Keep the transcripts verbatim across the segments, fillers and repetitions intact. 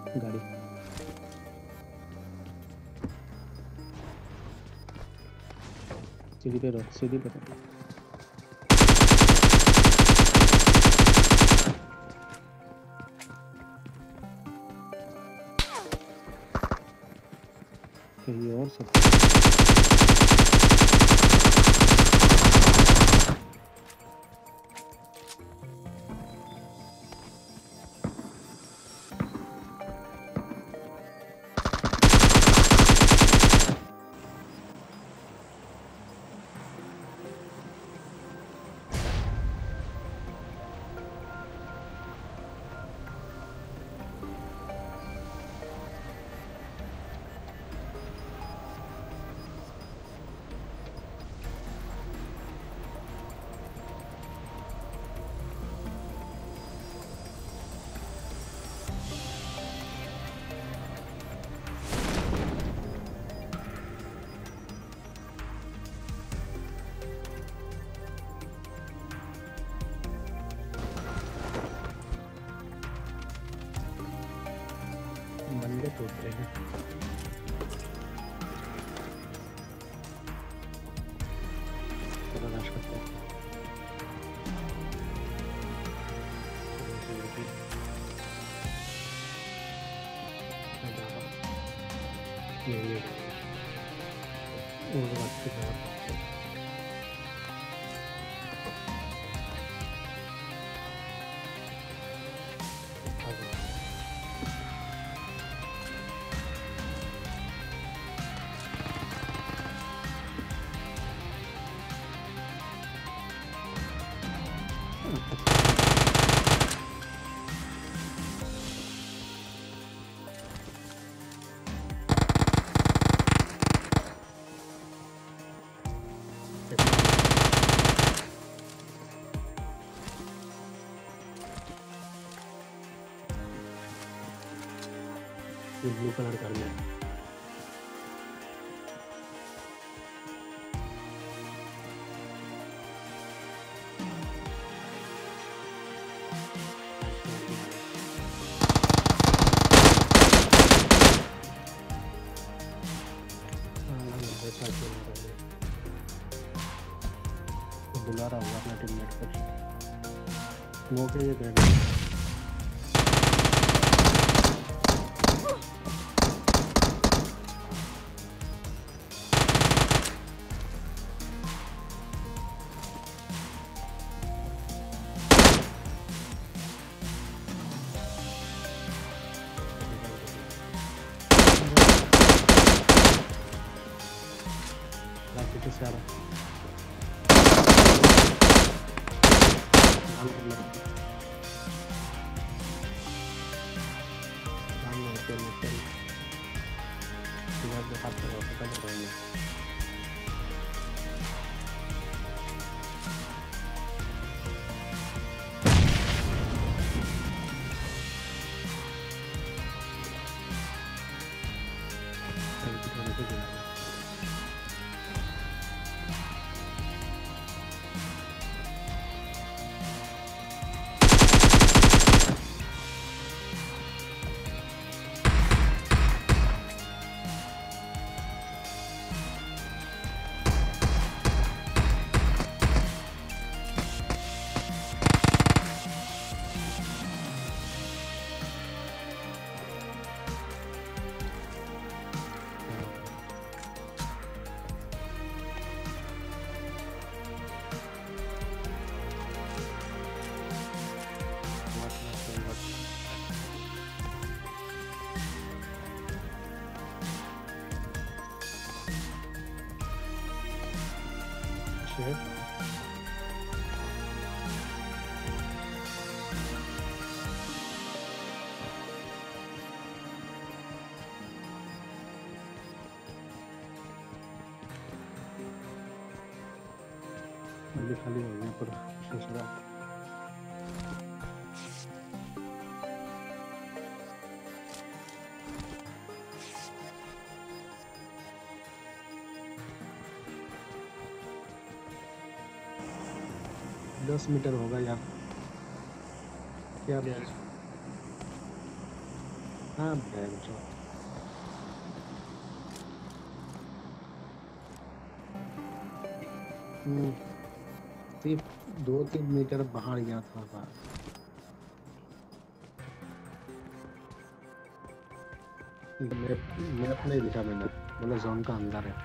गाड़ी सीधी पे रहो, सीधी पे रहो। कहीं और सब बंदे टूट रहे हैं। तलाश करते हैं। ये ये और बात की बात ब्लू कलर करना है। बुला रहा होगा अपना टीममेट को। वो के ये ग्रेनेड से आ रहा है। है। खाली खाली हो गया पूरा दूसरा। दस मीटर होगा यार क्या हाँ बहन जो। हम्म, सिर्फ दो तीन मीटर बाहर गया था बस। मैप मैप नहीं दिखा मैंने, बोले जोन का अंदर है।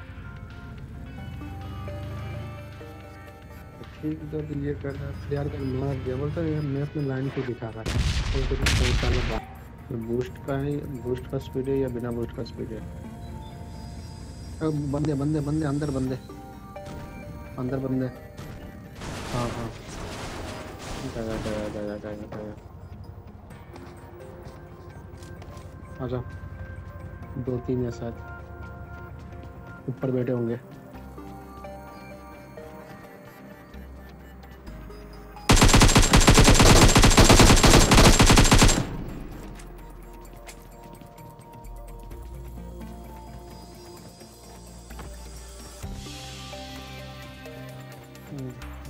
तो ठीक, जब ये कर रहा है क्लियर कर मार दिया, बोलता है यार मैप में लाइन क्यों दिखा रहा है, तो कितना पहुंचाना बात। ये बूस्ट का है, बूस्ट का स्पीड है या बिना बूस्ट का स्पीड है। अब बंदे बंदे बंदे अंदर, बंदे अंदर बंदे। हाँ हाँ, गया गया गया गया गया। आ जाओ, दो तीन है शायद, ऊपर बैठे होंगे। हम्म,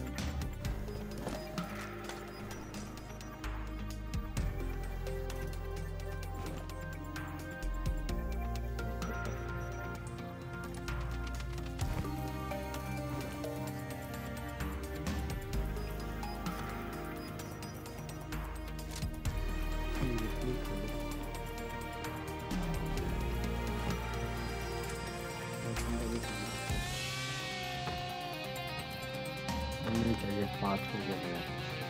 हम्म, ठीक है। बंदा भी कहाँ है? नहीं चाहिए, पाँच हो गया यार।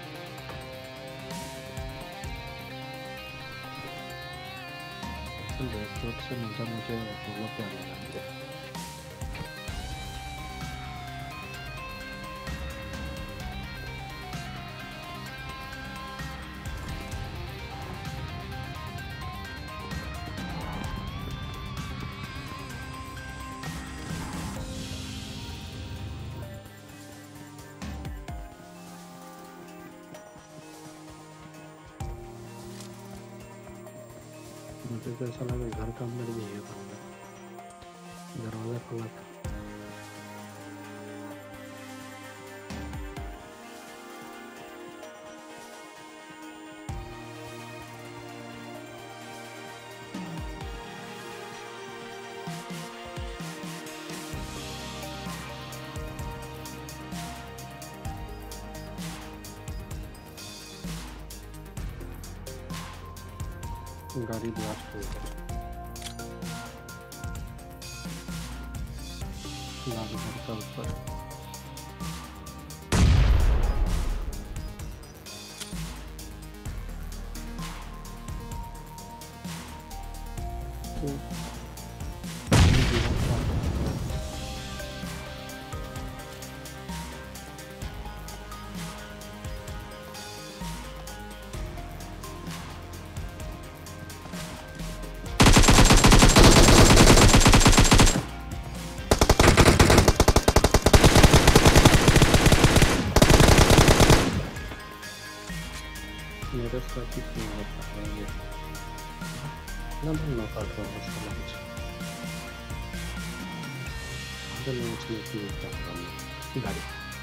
असल रेस्टोरेंट से मजा मुझे वो क्या लगा मुझे। मुझे तो ऐसा लगा घर का अंदर भी है बंदा, दरवाजा खुला था। गाड़ी ब्लास्ट हो गई, लाल घर का ऊपर। तो दीवार का मेरे साथ ही क्यों होता है ये, ना मैं नौकर को उसका लंच आगे लंच में क्यों होता है गाड़ी।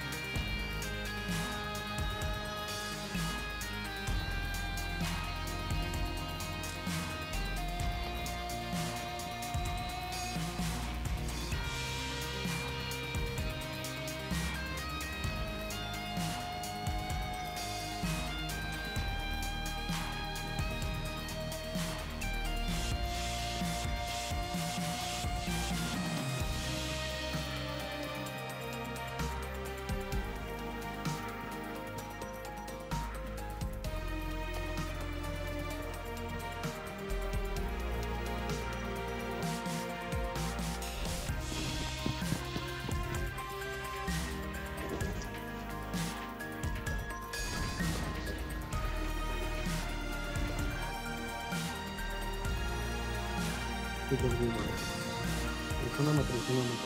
जल्दी मारो, रुकना मत, रुकना मत।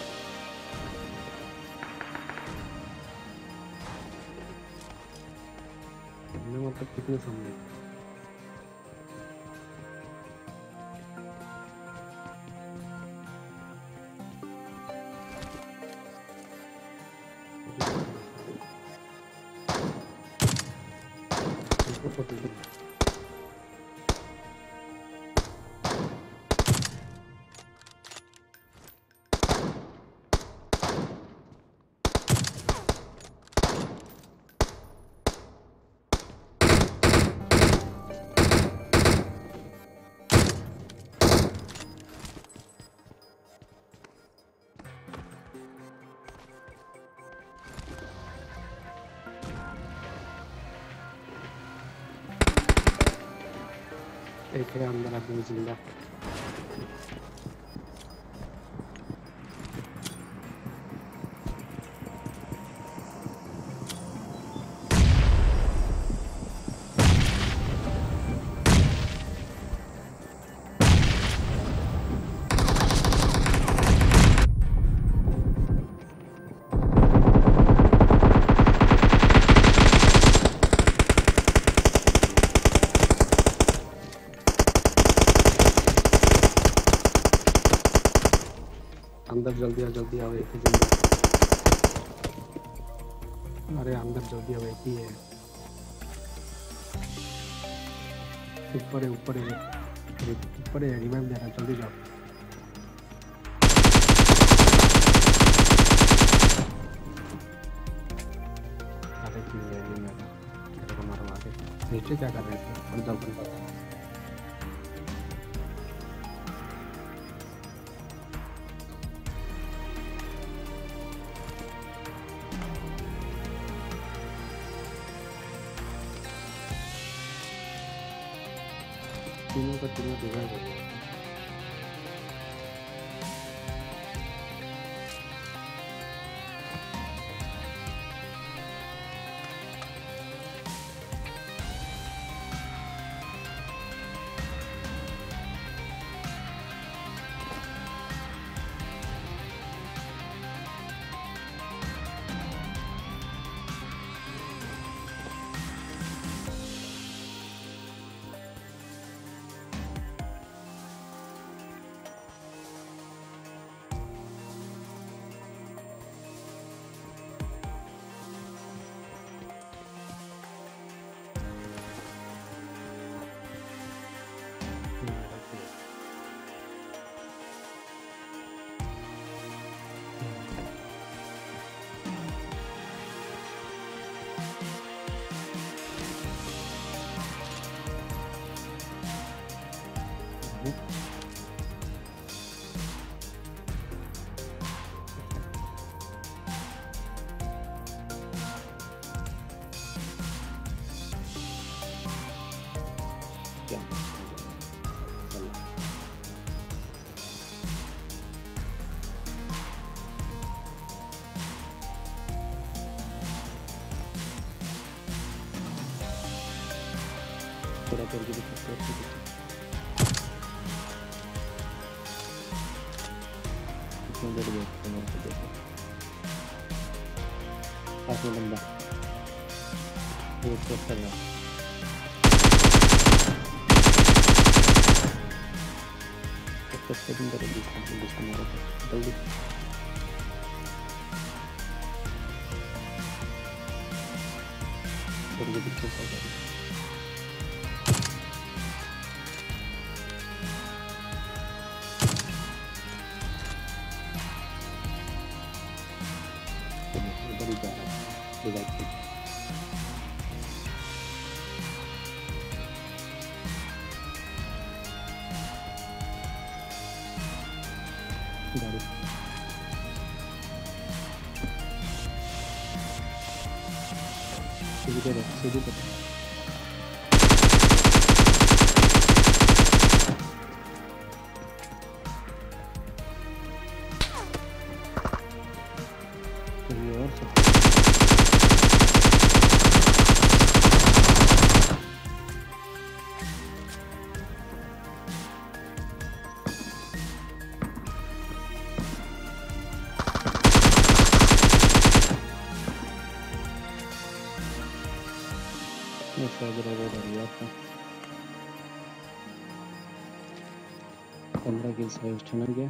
हमने मतलब कितने सामने। एक है अंदर आदमी जिंदा। अंदर जल्दी आओ, जल्दी आओ, एक ही जिंदा। अरे अंदर जल्दी आओ, एक ही है। ऊपर है, ऊपर है, ऊपर है, रिवाइव दे रहा, जल्दी जाओ। अरे क्यों है ये मेरा, मेरे को मरवा दे। नीचे क्या कर रहे थे? और जाओ बंदा था। तीनों का तीनों रिवाइव हो गया। क्या थोड़ा करके दिखा। कितने देर बैठते हैं तो देखो। पास में बंदा एक शॉट कर रहा है। सबसे अंदर है जिसको जिसको मारा था जल्दी। और ये पीछे से आ गया। इधर ही जा रहा है इधर से। गाड़ी सीधी पे रख, सीधी पे ये और सब पंद्रह किल से उठना गया।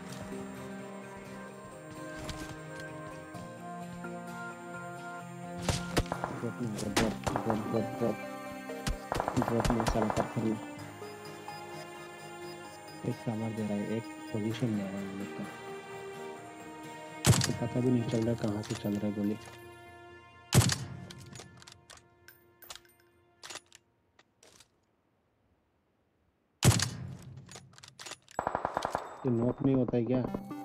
Drop drop drop drop drop में साला पत्थर में एक कमर दे रहा है, एक पोजीशन ले रहा है लोग का, तो पता भी नहीं चल रहा कहाँ से चल रहा है गोली। ये नॉक नहीं होता है क्या?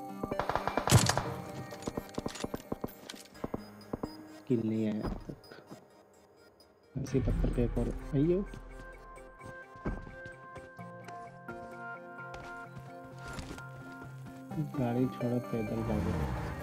किल नहीं है अब तक। ऐसे पत्थर पे एक और आइए। गाड़ी छोड़ो पैदल भागो।